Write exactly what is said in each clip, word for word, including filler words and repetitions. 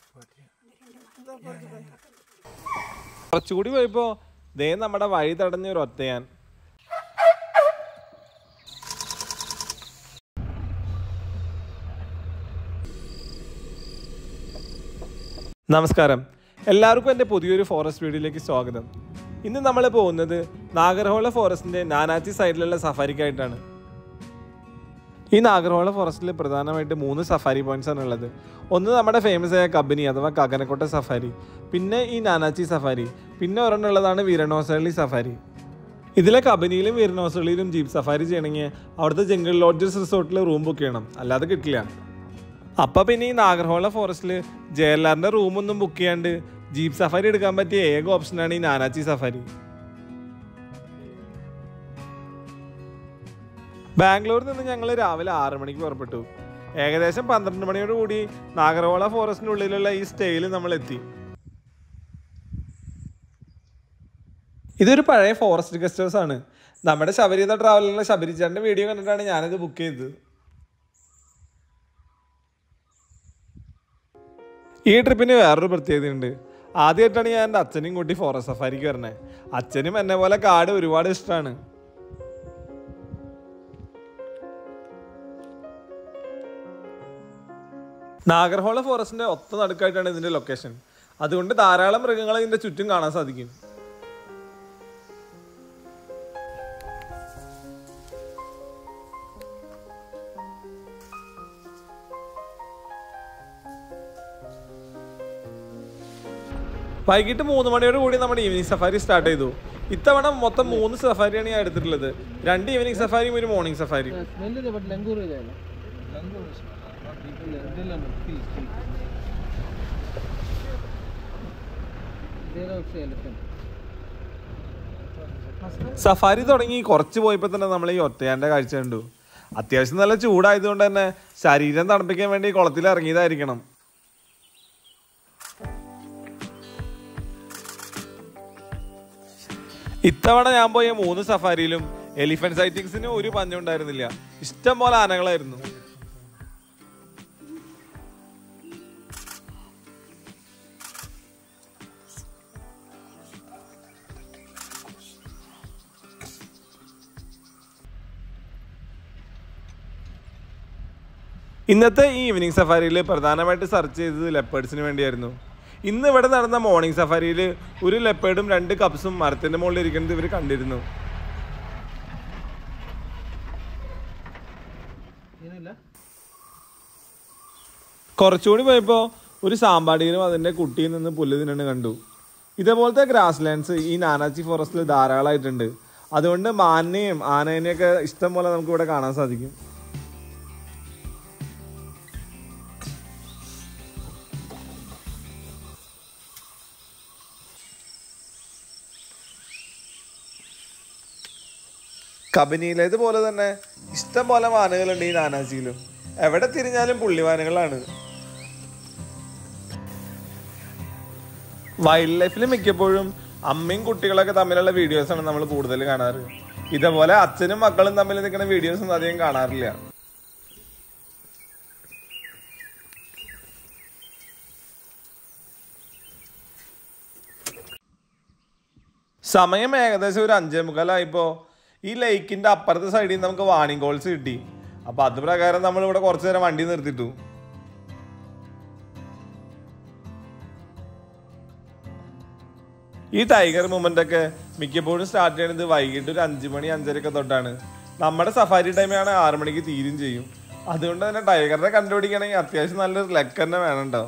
കുറച്ചുകൂടി പോയപ്പോ ദേ നമ്മുടെ വഴി തടഞ്ഞ ഒരു ഒറ്റയാൻ. നമസ്കാരം, എല്ലാവർക്കും എൻ്റെ പുതിയൊരു ഫോറസ്റ്റ് വീഡിയോയിലേക്ക് സ്വാഗതം. ഇന്ന് നമ്മൾ പോകുന്നത് നാഗർഹോള ഫോറസ്റ്റിൻ്റെ നാനാച്ചി സൈഡിലുള്ള സഫാരിക്കായിട്ടാണ്. ഈ നാഗർഹോള ഫോറസ്റ്റിൽ പ്രധാനമായിട്ട് മൂന്ന് സഫാരി പോയിന്റ്സ് ആണ് ഉള്ളത്. ഒന്ന് നമ്മുടെ ഫേമസ് ആയ കബനി അഥവാ കാക്കനക്കോട്ട സഫാരി, പിന്നെ ഈ നാനാച്ചി സഫാരി, പിന്നെ ഒരെണ്ണം ഉള്ളതാണ് വീരണോസള്ളി സഫാരി. ഇതിലെ കബനിയിലും വീരണോസള്ളിയിലും ജീപ്പ് സഫാരി ചെയ്യണമെങ്കിൽ അവിടുത്തെ ജംഗിൾ ലോഡ്ജസ് റിസോർട്ടിൽ റൂം ബുക്ക് ചെയ്യണം, അല്ലാതെ കിട്ടില്ല. അപ്പം പിന്നെ ഈ നാഗർഹോള ഫോറസ്റ്റിൽ ജെ എൽ ആറിൻ്റെ റൂമൊന്നും ബുക്ക് ചെയ്യാണ്ട് ജീപ്പ് സഫാരി എടുക്കാൻ പറ്റിയ ഏക ഓപ്ഷനാണ് ഈ നാനാച്ചി സഫാരി. ബാംഗ്ലൂരിൽ നിന്ന് ഞങ്ങൾ രാവിലെ ആറ് മണിക്ക് പുറപ്പെട്ടു. ഏകദേശം പന്ത്രണ്ട് മണിയോട് കൂടി നാഗർഹോള ഫോറസ്റ്റിനുള്ളിലുള്ള ഈ സ്റ്റേയിൽ നമ്മൾ എത്തി. ഇതൊരു പഴയ ഫോറസ്റ്റ് ഗസ്റ്റ് ഹൗസ് ആണ്. നമ്മുടെ ശബരിത ട്രാവലിലുള്ള ശബരിച്ചാൻ്റെ വീഡിയോ കണ്ടിട്ടാണ് ഞാനിത് ബുക്ക് ചെയ്തത്. ഈ ട്രിപ്പിന് വേറൊരു പ്രത്യേകതയുണ്ട്. ആദ്യമായിട്ടാണ് ഞാൻ എൻ്റെ അച്ഛനെയും കൂട്ടി ഫോറസ്റ്റ് സഫാരിക്ക് വരണേ. അച്ഛനും എന്നെ പോലെ കാട് ഒരുപാട് ഇഷ്ടമാണ്. നാഗർഹോള ഫോറസ്റ്റിന്റെ ഒത്ത നടുക്കായിട്ടാണ് ഇതിന്റെ ലൊക്കേഷൻ. അതുകൊണ്ട് ധാരാളം മൃഗങ്ങളെ ഇതിന്റെ ചുറ്റും കാണാൻ സാധിക്കും. വൈകിട്ട് മൂന്ന് മണിയോട് കൂടി നമ്മുടെ ഈവനിങ് സഫാരി സ്റ്റാർട്ട് ചെയ്തു. ഇത്തവണ മൊത്തം മൂന്ന് സഫാരിയാണ് ഞാൻ എടുത്തിട്ടുള്ളത്. രണ്ട് ഈവനിങ് സഫാരിയും ഒരു മോർണിംഗ് സഫാരിയും. സഫാരി തുടങ്ങി കുറച്ച് പോയപ്പോൾ തന്നെ നമ്മൾ ഈ ഒറ്റയാൻ്റെ കാഴ്ച കണ്ടു. അത്യാവശ്യം നല്ല ചൂടായതുകൊണ്ട് തന്നെ ശരീരം തണുപ്പിക്കാൻ വേണ്ടി കുളത്തിൽ ഇറങ്ങിയതായിരിക്കണം. ഇത്തവണ ഞാൻ പോയ മൂന്ന് സഫാരിയിലും എലിഫന്റ് സൈറ്റിങ്സിന് ഒരു പഞ്ഞം ഉണ്ടായിരുന്നില്ല. ഇഷ്ടം പോലെ ആനകളായിരുന്നു. ഇന്നത്തെ ഈ ഈവനിങ് സഫാരിയിൽ പ്രധാനമായിട്ട് സെർച്ച് ചെയ്തത് ലെപ്പേർഡ്സിന് വേണ്ടിയായിരുന്നു. ഇന്ന് ഇവിടെ നടന്ന മോർണിംഗ് സഫാരിയിൽ ഒരു ലെപ്പേർഡും രണ്ട് കപ്സും മരത്തിൻ്റെ മുകളിൽ ഇരിക്കുന്നത് ഇവർ കണ്ടിരുന്നു. കുറച്ചുകൂടി പോയപ്പോൾ ഒരു സാമ്പാടിയിലും അതിൻ്റെ കുട്ടിയിൽ നിന്ന് പുല്ല് തിന്നു കണ്ടു. ഇതേപോലത്തെ ഗ്രാസ് ലാൻഡ്സ് ഈ നാനാച്ചി ഫോറസ്റ്റിൽ ധാരാളമായിട്ടുണ്ട്. അതുകൊണ്ട് മാനിനെയും ആനേനെയൊക്കെ ഇഷ്ടം പോലെ നമുക്ക് ഇവിടെ കാണാൻ സാധിക്കും. കബനിയിലേതുപോലെ തന്നെ ഇഷ്ടം പോലെ മാനുകളുണ്ട് ഈ നാനാച്ചിയിലും. എവിടെ തിരിഞ്ഞാലും പുള്ളിമാനുകളാണ്. വൈൽഡ് ലൈഫിൽ മിക്കപ്പോഴും അമ്മയും കുട്ടികളൊക്കെ തമ്മിലുള്ള വീഡിയോസാണ് നമ്മൾ കൂടുതൽ കാണാറ്. ഇതേപോലെ അച്ഛനും മക്കളും തമ്മിൽ നിൽക്കുന്ന വീഡിയോസ് ഒന്നും അധികം കാണാറില്ല. സമയം ഏകദേശം ഒരു അഞ്ചേ മുക്കാലായിപ്പോ ഈ ലേക്കിന്റെ അപ്പുറത്തെ സൈഡിൽ നിന്ന് നമുക്ക് വാണിംഗ് കോൾസ് കിട്ടി. അപ്പൊ അത് പ്രകാരം നമ്മൾ ഇവിടെ കുറച്ചു നേരം വണ്ടി നിർത്തിട്ടു. ഈ ടൈഗർ മൂവ്മെന്റ് ഒക്കെ മിക്കപ്പോഴും സ്റ്റാർട്ട് ചെയ്യുന്നത് വൈകിട്ട് ഒരു അഞ്ചു മണി അഞ്ചരയൊക്കെ തൊട്ടാണ്. നമ്മുടെ സഫാരി ടൈമാണ് ആറു മണിക്ക് തീരും ചെയ്യും. അതുകൊണ്ട് തന്നെ ടൈഗറിനെ കണ്ടുപിടിക്കണമെങ്കിൽ അത്യാവശ്യം നല്ലൊരു ലക്ക് തന്നെ വേണുണ്ടോ.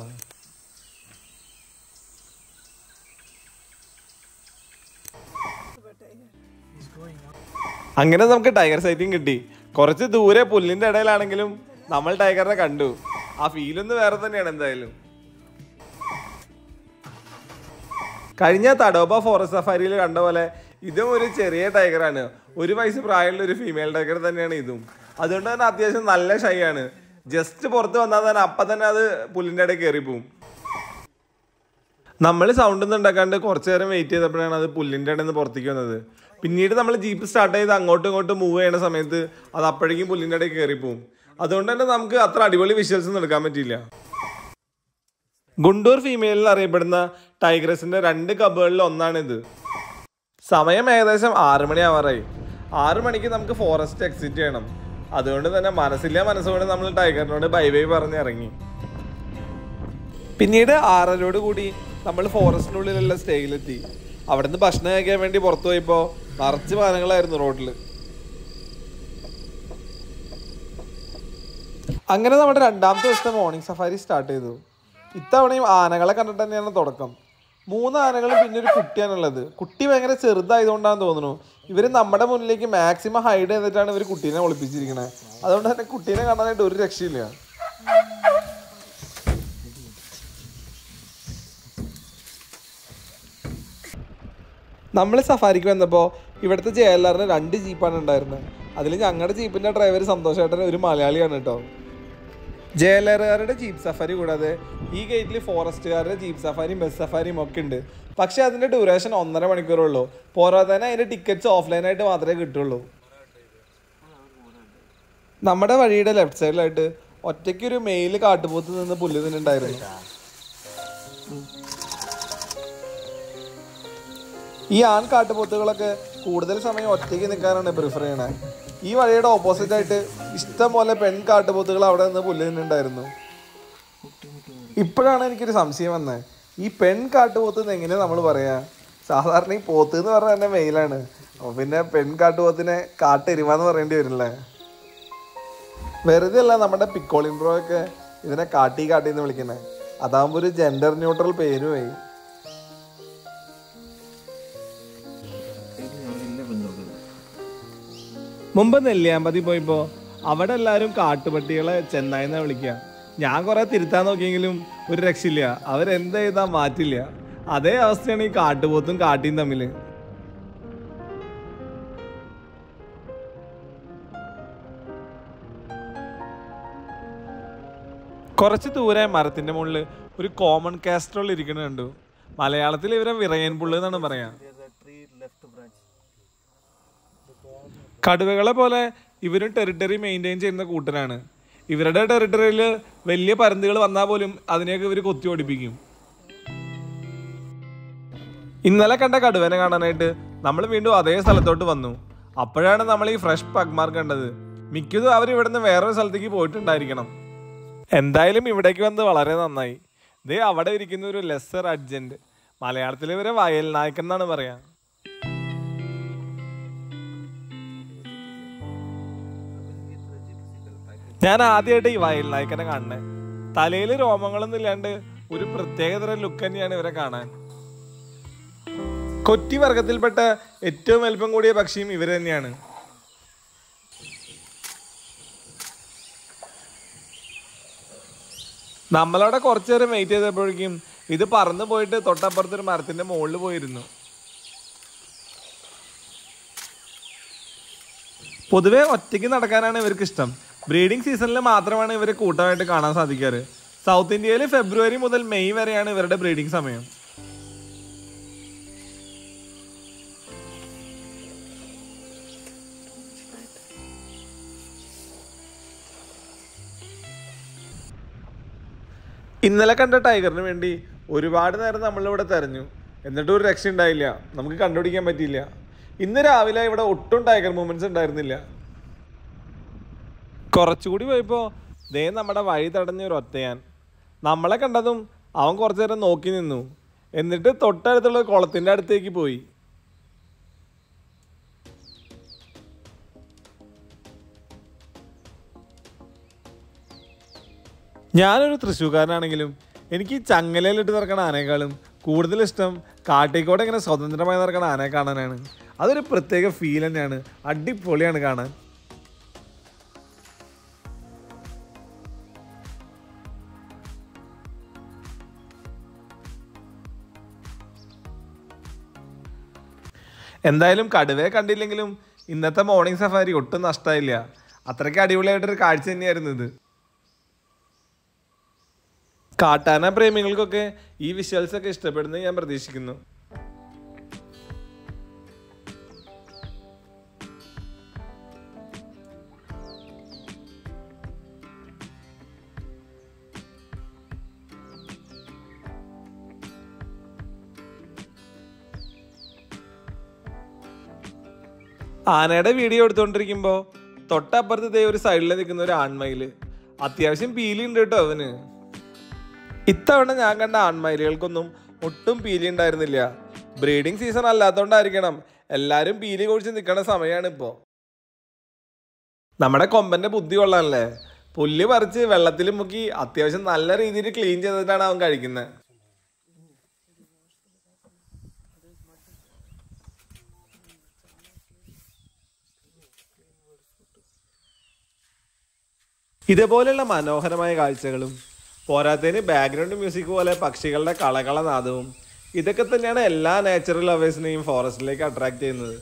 അങ്ങനെ നമുക്ക് ടൈഗർ സൈറ്റിംഗ് കിട്ടി. കുറച്ച് ദൂരെ പുല്ലിന്റെ ഇടയിലാണെങ്കിലും നമ്മൾ ടൈഗറിനെ കണ്ടു. ആ ഫീലൊന്ന് വേറെ തന്നെയാണ് എന്തായാലും. കഴിഞ്ഞ തഡോബ ഫോറസ്റ്റ് സഫാരിയിൽ കണ്ട പോലെ ഇതും ഒരു ചെറിയ ടൈഗറാണ്. ഒരു വയസ്സ് പ്രായമുള്ള ഒരു ഫീമെയിൽ ടൈഗർ തന്നെയാണ് ഇതും. അതുകൊണ്ട് തന്നെ അത്യാവശ്യം നല്ല ഷൈ ആണ്. ജസ്റ്റ് പുറത്ത് വന്നാൽ തന്നെ അപ്പം തന്നെ അത് പുല്ലിൻ്റെ ഇടയിൽ കയറിപ്പോവും. നമ്മൾ സൗണ്ട് ഒന്നും ഉണ്ടാക്കാണ്ട് കുറച്ചു നേരം വെയിറ്റ് ചെയ്തപ്പോഴാണ് അത് പുല്ലിൻ്റെ ഇടയിൽ നിന്ന് പുറത്തേക്ക് വന്നത്. പിന്നീട് നമ്മൾ ജീപ്പ് സ്റ്റാർട്ട് ചെയ്ത് അങ്ങോട്ടും ഇങ്ങോട്ടും മൂവ് ചെയ്യുന്ന സമയത്ത് അത് അപ്പോഴേക്കും പുല്ലിൻ്റെ ഇടയിൽ കയറിപ്പോവും. അതുകൊണ്ട് തന്നെ നമുക്ക് അത്ര അടിപൊളി വിഷ്വൽസ് ഒന്നും എടുക്കാൻ പറ്റിയില്ല. ഗുണ്ടൂർ ഫീമെയിൽ അറിയപ്പെടുന്ന ടൈഗ്രസിൻ്റെ രണ്ട് കബുകളിൽ ഒന്നാണിത്. സമയം ഏകദേശം ആറ് മണി ആവാറായി. ആറു മണിക്ക് നമുക്ക് ഫോറസ്റ്റ് എക്സിറ്റ് ചെയ്യണം. അതുകൊണ്ട് തന്നെ മനസ്സില്ല മനസ്സുകൊണ്ട് നമ്മൾ ടൈഗറിനോട് ബൈ ബൈ പറഞ്ഞിറങ്ങി. പിന്നീട് ആറരയോട് കൂടി നമ്മൾ ഫോറസ്റ്റിനുള്ളിലുള്ള സ്റ്റേയിലെത്തി. അവിടെ നിന്ന് ഭക്ഷണം കഴിക്കാൻ വേണ്ടി പുറത്തു പോയപ്പോൾ നിറച്ച് വാഹനങ്ങളായിരുന്നു റോഡിൽ. അങ്ങനെ നമ്മുടെ രണ്ടാമത്തെ ദിവസത്തെ മോർണിംഗ് സഫാരി സ്റ്റാർട്ട് ചെയ്തു. ഇത്തവണയും ആനകളെ കണ്ടിട്ട് തന്നെയാണ് തുടക്കം. മൂന്ന് ആനകളും പിന്നെ ഒരു കുട്ടിയാണുള്ളത്. കുട്ടി ഭയങ്കര ചെറുതായതുകൊണ്ടാണെന്ന് തോന്നുന്നു. ഇവർ നമ്മുടെ മുന്നിലേക്ക് മാക്സിമം ഹൈഡ് ചെയ്തിട്ടാണ് ഇവർ കുട്ടീനെ ഒളിപ്പിച്ചിരിക്കുന്നത്. അതുകൊണ്ട് തന്നെ കുട്ടീനെ കാണാനായിട്ട് ഒരു രക്ഷയില്ല. നമ്മൾ സഫാരിക്ക് വന്നപ്പോൾ ഇവിടുത്തെ ജെ എൽ ആറിന് രണ്ട് ജീപ്പാണ് ഉണ്ടായിരുന്നത്. അതിൽ ഞങ്ങളുടെ ജീപ്പിൻ്റെ ഡ്രൈവർ സന്തോഷേട്ടൻ ഒരു മലയാളിയാണ് കേട്ടോ. ജെ എൽ ആറുകാരുടെ ജീപ്പ് സഫാരി കൂടാതെ ഈ ഗേറ്റിൽ ഫോറസ്റ്റുകാരുടെ ജീപ്പ് സഫാരിയും ബസ് സഫാരിയും ഒക്കെ ഉണ്ട്. പക്ഷേ അതിൻ്റെ ഡ്യൂറേഷൻ ഒന്നര മണിക്കൂറുള്ളൂ. പോരാതെ തന്നെ അതിൻ്റെ ടിക്കറ്റ്സ് ഓഫ്ലൈനായിട്ട് മാത്രമേ കിട്ടുള്ളൂ. നമ്മുടെ വഴിയുടെ ലെഫ്റ്റ് സൈഡിലായിട്ട് ഒറ്റയ്ക്കൊരു മെയിൽ കാട്ടുപോത്ത് നിന്ന് പുല്ല് തിന്നുണ്ടായിരുന്നു. ഈ ആൺ കാട്ടുപോത്തുകളൊക്കെ കൂടുതൽ സമയം ഒറ്റയ്ക്ക് നിൽക്കാനാണ് പ്രിഫർ ചെയ്യണത്. ഈ വഴിയുടെ ഓപ്പോസിറ്റ് ആയിട്ട് ഇഷ്ടം പോലെ പെൺ കാട്ടുപോത്തുകൾ അവിടെ നിന്ന് പുല്ല് തിന്നുണ്ടായിരുന്നു. ഇപ്പോഴാണ് എനിക്കൊരു സംശയം വന്നത്, ഈ പെൺ കാട്ടുപോത്ത് എന്ന് എങ്ങനെയാണ് നമ്മൾ പറയാ? സാധാരണ ഈ പോത്ത് എന്ന് പറഞ്ഞാൽ തന്നെ മെയിലാണ്. അപ്പോൾ പിന്നെ പെൺ കാട്ടുപോത്തിനെ കാട്ടെരുമാന്ന് പറയേണ്ടി വരില്ലേ? വെറുതെ അല്ല നമ്മുടെ പിക്കോളിൻ ബ്രോ ഒക്കെ ഇതിനെ കാട്ടി കാട്ടി എന്ന് വിളിക്കുന്നത്. അതാകുമ്പോൾ ഒരു ജെൻഡർ ന്യൂട്രൽ പേരുമായി. മുമ്പ് നെല്ലിയാമ്പതി പോയപ്പോൾ അവിടെ എല്ലാവരും കാട്ടുപട്ടികളെ ചെന്നായിന്നാണ് വിളിക്കുക. ഞാൻ കുറേ തിരുത്താൻ നോക്കിയെങ്കിലും ഒരു രക്ഷയില്ല. അവരെന്ത് ചെയ്താൽ മാറ്റില്ല. അതേ അവസ്ഥയാണ് ഈ കാട്ടുപോത്തും കാട്ടിയും തമ്മിൽ. കുറച്ച് ദൂരെ മരത്തിൻ്റെ മുകളിൽ ഒരു കോമൺ കാസ്ട്രോൾ ഇരിക്കുന്നത് കണ്ടു. മലയാളത്തിൽ ഇവരെ വിറയൻ പുള്ളി എന്നാണ് പറയാ. കടുവകളെ പോലെ ഇവരും ടെറിട്ടറി മെയിൻറ്റെയിൻ ചെയ്യുന്ന കൂട്ടരാണ്. ഇവരുടെ ടെറിട്ടറിയിൽ വലിയ പരുന്തുകൾ വന്നാൽ പോലും അതിനെയൊക്കെ ഇവർ കൊത്തി ഓടിപ്പിക്കും. ഇന്നലെ കണ്ട കടുവനെ കാണാനായിട്ട് നമ്മൾ വീണ്ടും അതേ സ്ഥലത്തോട്ട് വന്നു. അപ്പോഴാണ് നമ്മൾ ഈ ഫ്രഷ് പഗ്മാർ കണ്ടത്. മിക്കതും അവർ ഇവിടുന്ന് വേറൊരു സ്ഥലത്തേക്ക് പോയിട്ടുണ്ടായിരിക്കണം. എന്തായാലും ഇവിടേക്ക് വന്ന് വളരെ നന്നായി. ഇതേ അവിടെ ഇരിക്കുന്ന ഒരു ലെസർ അഡ്ജന്റ്. മലയാളത്തിൽ ഇവരെ വയൽ നായ്ക്കൻ എന്നാണ് പറയാ. ഞാൻ ആദ്യമായിട്ട് ഈ വയൽ നായ്ക്കനെ കാണണേ. തലയിൽ രോമങ്ങളൊന്നും ഇല്ലാണ്ട് ഒരു പ്രത്യേകതരം ലുക്ക് തന്നെയാണ് ഇവരെ കാണാൻ. കൊറ്റി വർഗത്തിൽപ്പെട്ട ഏറ്റവും വലിപ്പം കൂടിയ പക്ഷിയും ഇവർ തന്നെയാണ്. നമ്മളവിടെ കുറച്ചു നേരം വെയിറ്റ് ചെയ്തപ്പോഴേക്കും ഇത് പറന്നു പോയിട്ട് തൊട്ടപ്പുറത്തൊരു മരത്തിന്റെ മുകളിൽ പോയിരുന്നു. പൊതുവെ ഒറ്റയ്ക്ക് നടക്കാനാണ് ഇവർക്ക് ഇഷ്ടം. ബ്രീഡിംഗ് സീസണിൽ മാത്രമാണ് ഇവരെ കൂട്ടമായിട്ട് കാണാൻ സാധിക്കാറ്. സൗത്ത് ഇന്ത്യയിൽ ഫെബ്രുവരി മുതൽ മെയ് വരെയാണ് ഇവരുടെ ബ്രീഡിംഗ് സമയം. ഇന്നലെ കണ്ട ടൈഗറിന് വേണ്ടി ഒരുപാട് നേരം നമ്മളിവിടെ തെരഞ്ഞു. എന്നിട്ടും ഒരു രക്ഷ ഉണ്ടായില്ല. നമുക്ക് കണ്ടുപിടിക്കാൻ പറ്റിയില്ല. ഇന്ന് രാവിലെ ഇവിടെ ഒട്ടും ടൈഗർ മൂവ്മെന്റ്സ് ഉണ്ടായിരുന്നില്ല. കുറച്ചുകൂടി പോയപ്പോൾ ദേ നമ്മുടെ വഴി തടഞ്ഞൊരു ഒറ്റയാൻ. നമ്മളെ കണ്ടതും അവൻ കുറച്ചു നേരം നോക്കി നിന്നു. എന്നിട്ട് തൊട്ടടുത്തുള്ള കുളത്തിൻ്റെ അടുത്തേക്ക് പോയി. ഞാനൊരു തൃശ്ശൂർക്കാരനാണെങ്കിലും എനിക്ക് ചങ്ങലയിലിട്ട് നടക്കണ ആനയെക്കാളും കൂടുതൽ ഇഷ്ടം കാട്ടിക്കോടെ ഇങ്ങനെ സ്വതന്ത്രമായി നടക്കണ ആനയെ കാണാനാണ്. അതൊരു പ്രത്യേക ഫീൽ തന്നെയാണ്. അടിപൊളിയാണ് കാണാൻ. എന്തായാലും കടുവയെ കണ്ടില്ലെങ്കിലും ഇന്നത്തെ മോർണിംഗ് സഫാരി ഒട്ടും നഷ്ടമായില്ല. അത്രയ്ക്ക് അടിപൊളിയായിട്ടൊരു കാഴ്ച തന്നെയായിരുന്നു ഇത്. കാട്ടാന പ്രേമികൾക്കൊക്കെ ഈ വിഷ്വൽസ് ഒക്കെ ഇഷ്ടപ്പെടുന്നത് ഞാൻ പ്രതീക്ഷിക്കുന്നു. ആനയുടെ വീഡിയോ എടുത്തുകൊണ്ടിരിക്കുമ്പോൾ തൊട്ടപ്പുറത്ത് ഇതേ ഒരു സൈഡിൽ നിൽക്കുന്ന ഒരു ആൺമയില്. അത്യാവശ്യം പീലി ഉണ്ട് കേട്ടോ അവന്. ഇത്തവണ ഞാൻ കണ്ട ആൺമയിലുകൾക്കൊന്നും ഒട്ടും പീലി ഉണ്ടായിരുന്നില്ല. ബ്രീഡിങ് സീസൺ അല്ലാത്തതുകൊണ്ടായിരിക്കണം എല്ലാവരും പീലി കൊഴിച്ച് നിൽക്കുന്ന സമയമാണ് ഇപ്പോൾ. നമ്മുടെ കൊമ്പൻ്റെ ബുദ്ധി കൊള്ളാനല്ലേ, പുല്ല് പറിച്ച് വെള്ളത്തിൽ മുക്കി അത്യാവശ്യം നല്ല രീതിയിൽ ക്ലീൻ ചെയ്തിട്ടാണ് അവൻ കഴിക്കുന്നത്. ഇതേപോലെയുള്ള മനോഹരമായ കാഴ്ചകളും പോരാത്തതിന് ബാക്ക്ഗ്രൗണ്ട് മ്യൂസിക് പോലെ പക്ഷികളുടെ കളകളനാദവും ഇതൊക്കെ തന്നെയാണ് എല്ലാ നാച്ചുറൽ ലവേഴ്സിനെയും ഫോറസ്റ്റിലേക്ക് അട്രാക്ട് ചെയ്യുന്നത്.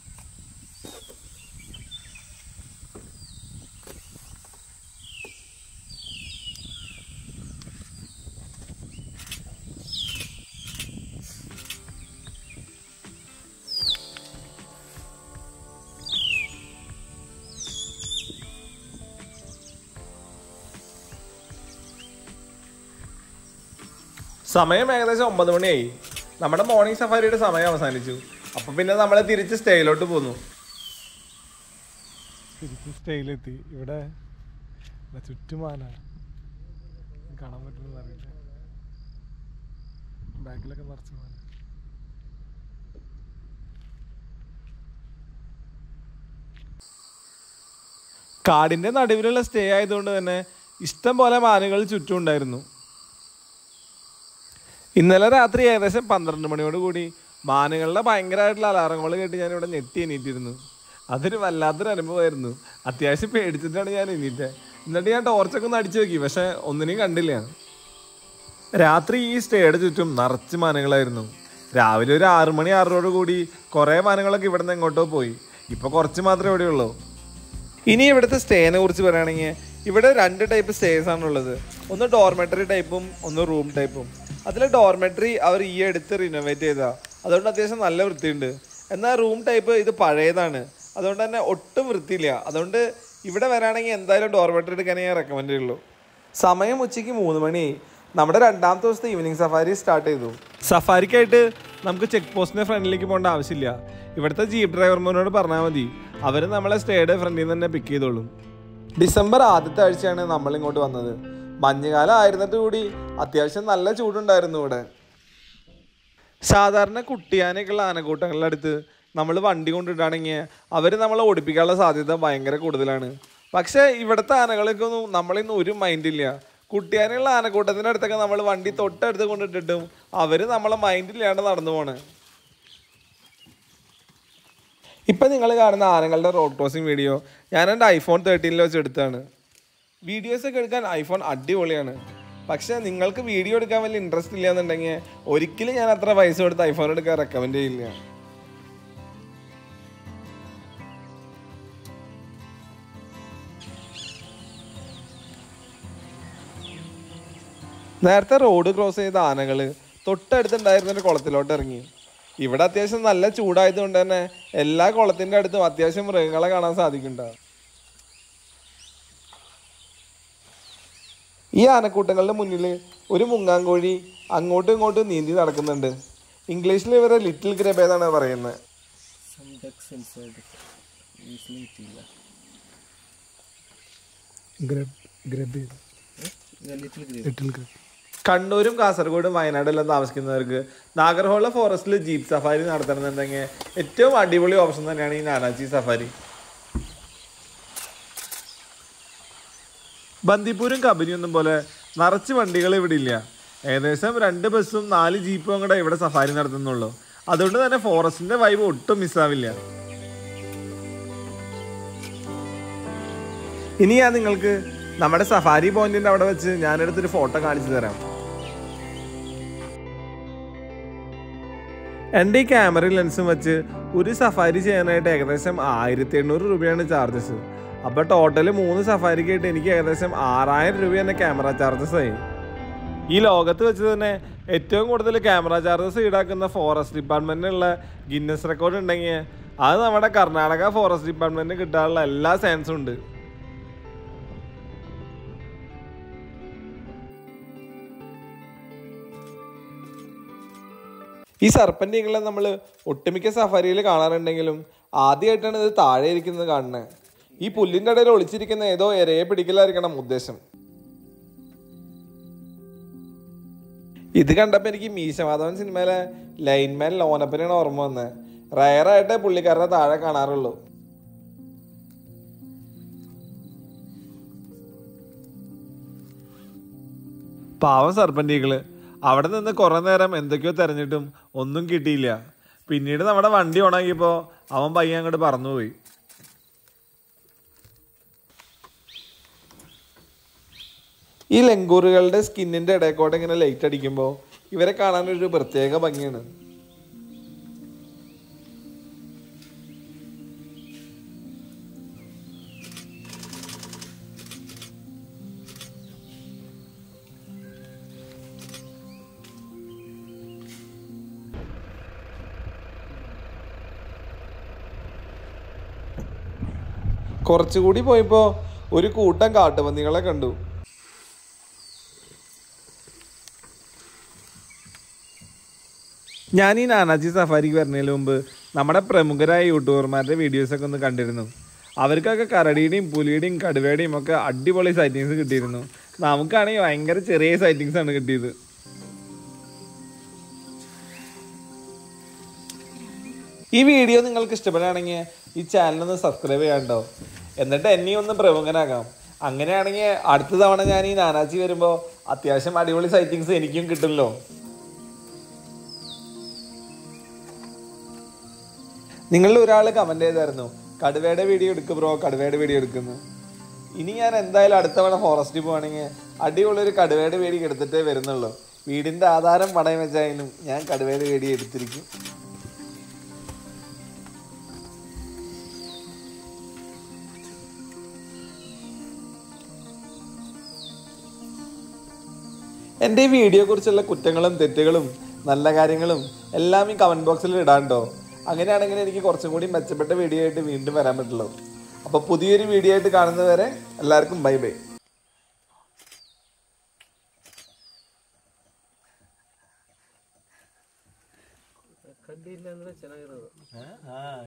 സമയം ഏകദേശം ഒമ്പത് മണിയായി. നമ്മുടെ മോർണിംഗ് സഫാരിയുടെ സമയം അവസാനിച്ചു. അപ്പം പിന്നെ നമ്മൾ തിരിച്ച് സ്റ്റേയിലോട്ട് പോന്നു. തിരിച്ച് സ്റ്റേയിലെത്തി. ഇവിടെ ചുറ്റുമാന കാണാൻ പറ്റുന്നത് അറിയില്ല. ബാക്കിലൊക്കെ നിറച്ച് മാന. കാടിൻ്റെ നടുവിലുള്ള സ്റ്റേ ആയതുകൊണ്ട് തന്നെ ഇഷ്ടം പോലെ മാനുകൾ ചുറ്റും ഉണ്ടായിരുന്നു. ഇന്നലെ രാത്രി ഏകദേശം പന്ത്രണ്ട് മണിയോട് കൂടി മാനുകളുടെ ഭയങ്കരമായിട്ടുള്ള അലാറങ്ങൾ കേട്ട് ഞാനിവിടെ ഞെട്ടി എണീറ്റിരുന്നു. അതൊരു വല്ലാത്തൊരു അനുഭവമായിരുന്നു. അത്യാവശ്യം പേടിച്ചിട്ടാണ് ഞാൻ എണീറ്റത്. എന്നിട്ട് ഞാൻ ടോർച്ചൊക്കെ ഒന്ന് അടിച്ചു നോക്കി, പക്ഷെ ഒന്നിനെയും കണ്ടില്ല. രാത്രി ഈ സ്റ്റേയുടെ ചുറ്റും നിറച്ച് മാനുകളായിരുന്നു. രാവിലെ ഒരു ആറു മണി ആറോട് കൂടി കുറേ മാനുകളൊക്കെ ഇവിടെ നിന്ന് എങ്ങോട്ടോ പോയി. ഇപ്പോൾ കുറച്ച് മാത്രമേ ഇവിടെ ഉള്ളൂ. ഇനി ഇവിടുത്തെ സ്റ്റേനെ കുറിച്ച് പറയുകയാണെങ്കിൽ ഇവിടെ രണ്ട് ടൈപ്പ് സ്റ്റേസ് ആണുള്ളത്. ഒന്ന് ഡോർമെറ്ററി ടൈപ്പും ഒന്ന് റൂം ടൈപ്പും. അതിൽ ഡോർമെറ്ററി അവർ ഈ അടുത്ത് റിനോവേറ്റ് ചെയ്തതാണ്, അതുകൊണ്ട് അത്യാവശ്യം നല്ല വൃത്തിയുണ്ട്. എന്നാൽ റൂം ടൈപ്പ് ഇത് പഴയതാണ്, അതുകൊണ്ട് തന്നെ ഒട്ടും വൃത്തിയില്ല. അതുകൊണ്ട് ഇവിടെ വരാണെങ്കിൽ എന്തായാലും ഡോർമെറ്ററി എടുക്കാനേ ഞാൻ റെക്കമെൻഡ് ചെയ്യുള്ളൂ. സമയം ഉച്ചയ്ക്ക് മൂന്ന് മണി. നമ്മുടെ രണ്ടാമത്തെ ദിവസത്തെ ഈവനിങ് സഫാരി സ്റ്റാർട്ട് ചെയ്തു. സഫാരിക്കായിട്ട് നമുക്ക് ചെക്ക് പോസ്റ്റിൻ്റെ ഫ്രണ്ടിലേക്ക് പോകേണ്ട ആവശ്യമില്ല. ഇവിടുത്തെ ജീപ്പ് ഡ്രൈവർമാരോട് പറഞ്ഞാൽ മതി, അവർ നമ്മളെ സ്റ്റേയുടെ ഫ്രണ്ടിൽ നിന്ന് തന്നെ പിക്ക് ചെയ്തോളും. ഡിസംബർ ആദ്യത്തെ ആഴ്ചയാണ് നമ്മളിങ്ങോട്ട് വന്നത്. മഞ്ഞുകാലം ആയിരുന്നിട്ട് കൂടി അത്യാവശ്യം നല്ല ചൂടുണ്ടായിരുന്നു ഇവിടെ. സാധാരണ കുട്ടിയാനൊക്കെയുള്ള ആനക്കൂട്ടങ്ങളുടെ അടുത്ത് നമ്മൾ വണ്ടി കൊണ്ടിട്ടാണെങ്കിൽ അവർ നമ്മളെ ഓടിപ്പിക്കാനുള്ള സാധ്യത ഭയങ്കര കൂടുതലാണ്. പക്ഷേ ഇവിടുത്തെ ആനകൾക്കൊന്നും നമ്മളിന്ന് ഒരു മൈൻഡില്ല. കുട്ടിയാനുള്ള ആനക്കൂട്ടത്തിൻ്റെ അടുത്തൊക്കെ നമ്മൾ വണ്ടി തൊട്ടടുത്ത് കൊണ്ടിട്ടിട്ടും അവർ നമ്മളെ മൈൻഡില്ലാണ്ട് നടന്നു പോണ്. ഇപ്പം നിങ്ങൾ കാണുന്ന ആനകളുടെ റോഡ് ക്രോസിങ് വീഡിയോ ഞാൻ എൻ്റെ ഐഫോൺ തേർട്ടീനിൽ വെച്ച് എടുത്താണ്. വീഡിയോസൊക്കെ എടുക്കാൻ ഐഫോൺ അടിപൊളിയാണ്. പക്ഷേ നിങ്ങൾക്ക് വീഡിയോ എടുക്കാൻ വലിയ ഇൻട്രസ്റ്റ് ഇല്ല എന്നുണ്ടെങ്കിൽ ഒരിക്കലും ഞാൻ അത്ര പൈസ കൊടുത്ത് ഐഫോൺ എടുക്കാൻ റെക്കമെൻഡ് ചെയ്യില്ല. നേരത്തെ റോഡ് ക്രോസ് ചെയ്ത ആനകൾ തൊട്ടടുത്തുണ്ടായിരുന്നൊരു കുളത്തിലോട്ട് ഇറങ്ങി. ഇവിടെ അത്യാവശ്യം നല്ല ചൂടായതുകൊണ്ട് തന്നെ എല്ലാ കുളത്തിൻ്റെ അടുത്തും അത്യാവശ്യം മൃഗങ്ങളെ കാണാൻ സാധിക്കുന്നുണ്ട്. ഈ ആനക്കൂട്ടങ്ങളുടെ മുന്നിൽ ഒരു മുങ്ങാങ്കോഴി അങ്ങോട്ടും ഇങ്ങോട്ടും നീന്തി നടക്കുന്നുണ്ട്. ഇംഗ്ലീഷിൽ ഇവരെ ലിറ്റിൽ ഗ്രബ് എന്നാണ് പറയുന്നത്. കണ്ണൂരും കാസർഗോഡും വയനാടെല്ലാം താമസിക്കുന്നവർക്ക് നാഗർഹോള ഫോറസ്റ്റിൽ ജീപ്പ് സഫാരി നടത്തണമെന്നുണ്ടെങ്കിൽ ഏറ്റവും അടിപൊളി ഓപ്ഷൻ തന്നെയാണ് ഈ നാനാജി സഫാരി. ബന്ദിപ്പൂരും കബനിയൊന്നും പോലെ നിറച്ച് വണ്ടികൾ ഇവിടെ ഇല്ല. ഏകദേശം രണ്ട് ബസ്സും നാല് ജീപ്പും കൂടെ ഇവിടെ സഫാരി നടത്തുന്നുള്ളൂ. അതുകൊണ്ട് തന്നെ ഫോറസ്റ്റിന്റെ വൈബ് ഒട്ടും മിസ്സാവില്ല. ഇനി ഞാൻ നിങ്ങൾക്ക് നമ്മുടെ സഫാരി പോയിന്റിന്റെ അവിടെ വെച്ച് ഞാനെടുത്തൊരു ഫോട്ടോ കാണിച്ചു തരാം. എൻ്റെ ഈ ക്യാമറ ലെൻസും വെച്ച് ഒരു സഫാരി ചെയ്യാനായിട്ട് ഏകദേശം ആയിരത്തി എണ്ണൂറ് രൂപയാണ് ചാർജസ്. അപ്പോൾ ടോട്ടൽ മൂന്ന് സഫാരിക്കായിട്ട് എനിക്ക് ഏകദേശം ആറായിരം രൂപ തന്നെ ക്യാമറ ചാർജസ് ആയി. ഈ ലോകത്ത് വെച്ച് തന്നെ ഏറ്റവും കൂടുതൽ ക്യാമറ ചാർജസ് ഈടാക്കുന്ന ഫോറസ്റ്റ് ഡിപ്പാർട്ട്മെൻറ്റിനുള്ള ഗിന്നസ് റെക്കോർഡ് ഉണ്ടെങ്കിൽ അത് നമ്മുടെ കർണാടക ഫോറസ്റ്റ് ഡിപ്പാർട്ട്മെൻറ്റിന് കിട്ടാനുള്ള എല്ലാ ചാൻസും ഉണ്ട്. ഈ സർപ്പൻ്റ് ഈഗിളെ നമ്മൾ ഒട്ടുമിക്ക സഫാരിയിൽ കാണാറുണ്ടെങ്കിലും ആദ്യമായിട്ടാണ് ഇത് താഴെ ഇരിക്കുന്നത് കാണുന്നത്. ഈ പുല്ലിൻ്റെ ഇടയിൽ ഒളിച്ചിരിക്കുന്ന ഏതോ ഇരയെ പിടിക്കലായിരിക്കണം ഉദ്ദേശം. ഇത് കണ്ടപ്പോൾ എനിക്ക് മീശമാധവൻ സിനിമയിലെ ലൈൻമാൻ ലോനപ്പനാണ് ഓർമ്മ വന്നത്. റയറായിട്ടേ പുള്ളിക്കാരനെ താഴെ കാണാറുള്ളൂ. പാവം സർപ്പൻറ്റികള് അവിടെ നിന്ന് കുറേ നേരം എന്തൊക്കെയോ തെരഞ്ഞിട്ടും ഒന്നും കിട്ടിയില്ല. പിന്നീട് നമ്മുടെ വണ്ടി ഓണാക്കിയപ്പോൾ അവൻ പയ്യെ അങ്ങോട്ട് പറന്നുപോയി. ഈ ലങ്കൂറുകളുടെ സ്കിന്നിൻ്റെ ഇടയ്ക്കോട്ട് ഇങ്ങനെ ലൈറ്റ് അടിക്കുമ്പോൾ ഇവരെ കാണാനൊരു പ്രത്യേക ഭംഗിയാണ്. കുറച്ചുകൂടി പോയപ്പോൾ ഒരു കൂട്ടം കാട്ടുപന്നികളെ കണ്ടു. ഞാൻ ഈ നാനാജി സഫാരിക്ക് വരുന്നതിന് മുമ്പ് നമ്മുടെ പ്രമുഖരായ യൂട്യൂബർമാരുടെ വീഡിയോസൊക്കെ ഒന്ന് കണ്ടിരുന്നു. അവർക്കൊക്കെ കരടിയുടെയും പുലിയുടെയും കടുവയുടെയും ഒക്കെ അടിപൊളി സൈറ്റിങ്സ് കിട്ടിയിരുന്നു. നമുക്കാണെങ്കിൽ ഭയങ്കര ചെറിയ സൈറ്റിങ്സ് ആണ് കിട്ടിയത്. ഈ വീഡിയോ നിങ്ങൾക്ക് ഇഷ്ടപ്പെടുകയാണെങ്കിൽ ഈ ചാനലൊന്ന് സബ്സ്ക്രൈബ് ചെയ്യാണ്ടോ, എന്നിട്ട് എന്നെയും ഒന്ന് പ്രമുഖനാകാം. അങ്ങനെയാണെങ്കിൽ അടുത്ത തവണ ഞാൻ ഈ നാനാജി വരുമ്പോൾ അത്യാവശ്യം അടിപൊളി സൈറ്റിങ്സ് എനിക്കും കിട്ടുമല്ലോ. നിങ്ങളിൽ ഒരാൾ കമൻറ്റ് ചെയ്തായിരുന്നു, കടുവയുടെ വീഡിയോ എടുക്കും ബ്രോ, കടുവയുടെ വീഡിയോ എടുക്കുന്നു. ഇനി ഞാൻ എന്തായാലും അടുത്ത തവണ ഫോറസ്റ്റിൽ പോവുകയാണെങ്കിൽ അടിപൊളിയൊരു കടുവയുടെ വീഡിയോ എടുത്തിട്ടേ വരുന്നുള്ളൂ. വീടിൻ്റെ ആധാരം പണയം വെച്ചായാലും ഞാൻ കടുവയുടെ വീഡിയോ എടുത്തിരിക്കും. എൻ്റെ ഈ വീഡിയോയെക്കുറിച്ചുള്ള കുറ്റങ്ങളും തെറ്റുകളും നല്ല കാര്യങ്ങളും എല്ലാം ഈ കമൻറ്റ് ബോക്സിൽ ഇടാണ്ടോ. അങ്ങനെയാണെങ്കിൽ എനിക്ക് കുറച്ചും കൂടി മെച്ചപ്പെട്ട വീഡിയോ ആയിട്ട് വീണ്ടും വരാൻ പറ്റുള്ളൂ. അപ്പോൾ പുതിയൊരു വീഡിയോ ആയിട്ട് കാണുന്നതുവരെ എല്ലാവർക്കും ബൈ ബൈ.